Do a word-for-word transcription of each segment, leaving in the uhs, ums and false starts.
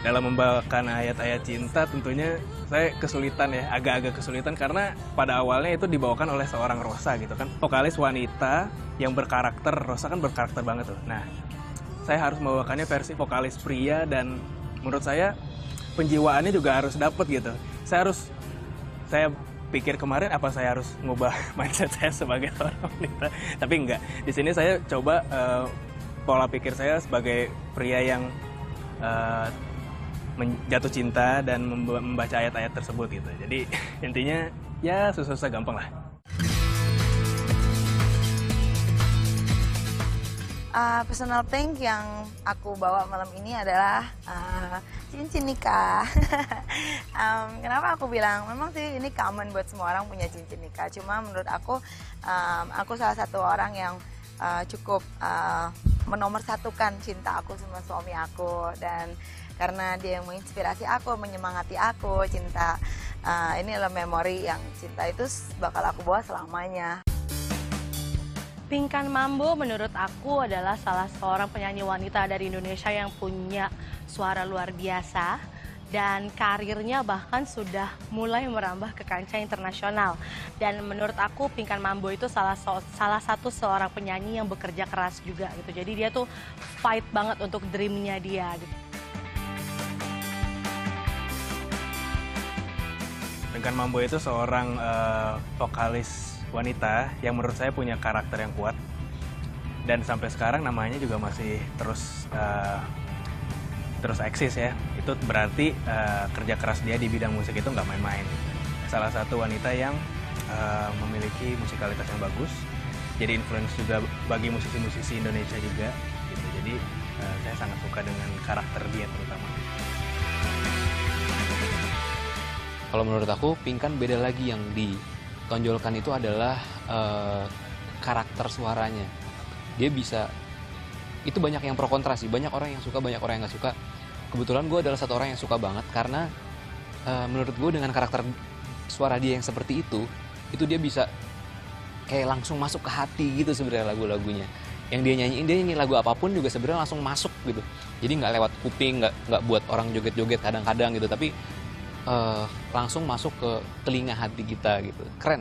dalam membawakan ayat-ayat cinta tentunya saya kesulitan ya, agak-agak kesulitan karena pada awalnya itu dibawakan oleh seorang Rosa gitu kan. Vokalis wanita yang berkarakter, Rosa kan berkarakter banget tuh. Nah, saya harus membawakannya versi vokalis pria dan menurut saya penjiwaannya juga harus dapet gitu. Saya harus, saya pikir kemarin apa saya harus ngubah mindset saya sebagai seorang wanita, tapi enggak. Di sini saya coba uh, pola pikir saya sebagai pria yang uh, jatuh cinta dan membaca ayat-ayat tersebut gitu. Jadi intinya ya susah-susah gampang lah. Uh, personal thing yang aku bawa malam ini adalah uh, cincin nikah. um, kenapa aku bilang memang sih ini common buat semua orang punya cincin nikah. Cuma menurut aku, um, aku salah satu orang yang uh, cukup uh, menomorsatukan cinta aku sama suami aku, dan karena dia yang menginspirasi aku, menyemangati aku, cinta uh, ini adalah memori yang cinta itu bakal aku bawa selamanya. Pinkan Mambo menurut aku adalah salah seorang penyanyi wanita dari Indonesia yang punya suara luar biasa dan karirnya bahkan sudah mulai merambah ke kancah internasional. Dan menurut aku Pinkan Mambo itu salah salah satu seorang penyanyi yang bekerja keras juga gitu. Jadi dia tuh fight banget untuk dreamnya dia gitu. Pinkan Mambo itu seorang uh, vokalis wanita yang menurut saya punya karakter yang kuat dan sampai sekarang namanya juga masih terus uh, terus eksis ya. Itu berarti uh, kerja keras dia di bidang musik itu nggak main-main. Salah satu wanita yang uh, memiliki musikalitas yang bagus, jadi influence juga bagi musisi-musisi Indonesia juga gitu. Jadi uh, saya sangat suka dengan karakter dia terutama. Kalau menurut aku Pinkan beda lagi, yang ditonjolkan itu adalah uh, karakter suaranya. Dia bisa, itu banyak yang pro kontra sih, banyak orang yang suka, banyak orang yang nggak suka. Kebetulan gue adalah satu orang yang suka banget karena uh, menurut gue dengan karakter suara dia yang seperti itu, itu dia bisa kayak langsung masuk ke hati gitu sebenarnya lagu-lagunya. Yang dia nyanyiin, dia nyanyi lagu apapun juga sebenarnya langsung masuk gitu. Jadi nggak lewat kuping, nggak nggak buat orang joget-joget kadang-kadang gitu, tapi Uh, langsung masuk ke telinga hati kita gitu. Keren.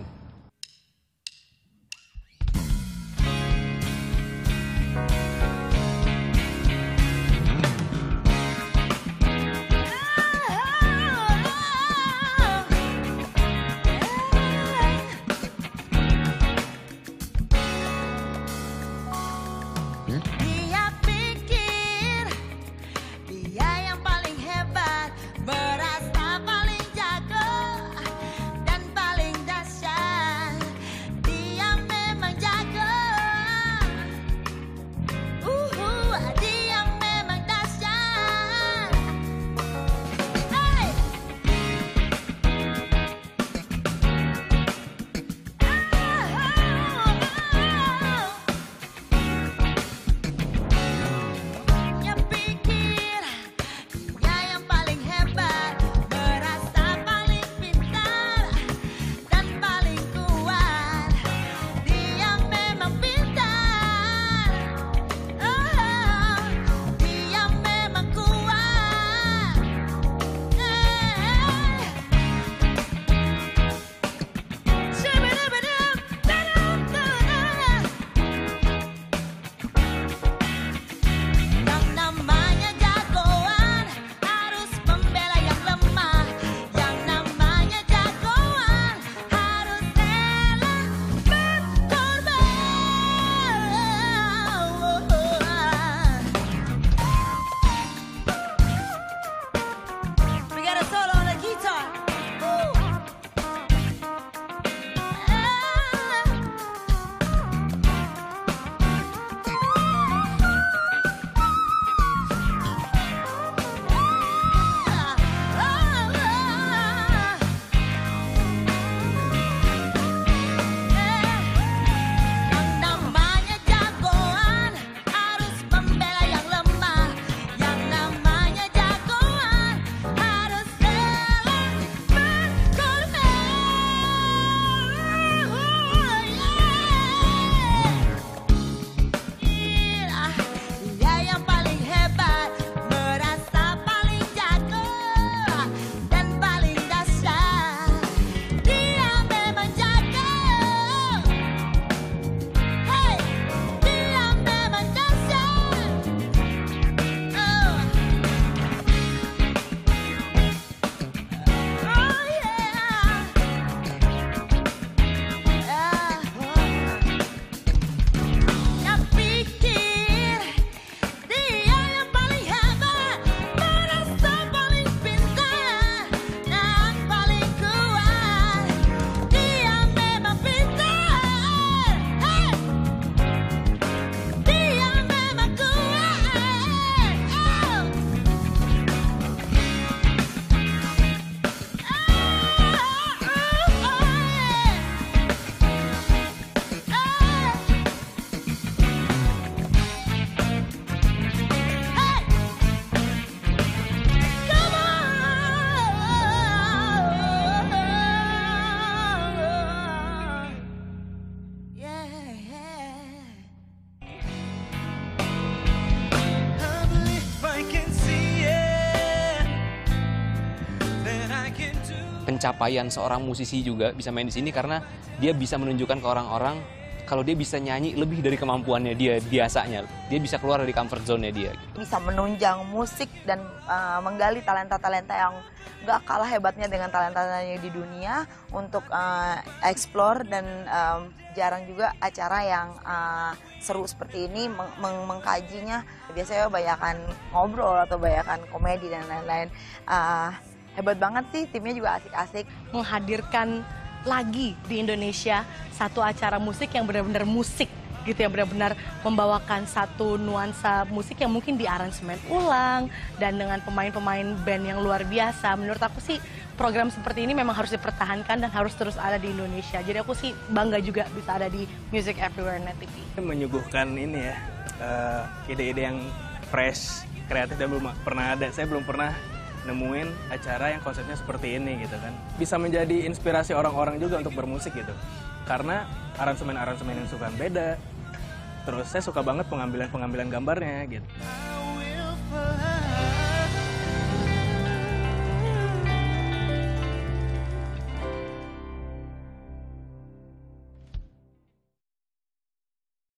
pencapaian seorang musisi juga bisa main di sini karena dia bisa menunjukkan ke orang-orang kalau dia bisa nyanyi lebih dari kemampuannya dia biasanya. Dia bisa keluar dari comfort zone-nya dia. Bisa menunjang musik dan uh, menggali talenta-talenta yang gak kalah hebatnya dengan talenta-talentanya di dunia untuk uh, explore, dan um, jarang juga acara yang uh, seru seperti ini meng meng mengkajinya. Biasanya banyakan ngobrol atau banyakan komedi dan lain-lain. Uh, hebat banget sih, timnya juga asik-asik. Menghadirkan lagi di Indonesia satu acara musik yang benar-benar musik gitu, yang benar-benar membawakan satu nuansa musik yang mungkin diaransemen ulang dan dengan pemain-pemain band yang luar biasa. Menurut aku sih program seperti ini memang harus dipertahankan dan harus terus ada di Indonesia. Jadi aku sih bangga juga bisa ada di Music Everywhere Net T V. Menyuguhkan ini ya, ide-ide uh, yang fresh, kreatif dan belum pernah ada. Saya belum pernah nemuin acara yang konsepnya seperti ini gitu kan. Bisa menjadi inspirasi orang-orang juga untuk bermusik gitu. Karena aransemen-aransemen yang suka beda. Terus saya suka banget pengambilan-pengambilan gambarnya gitu.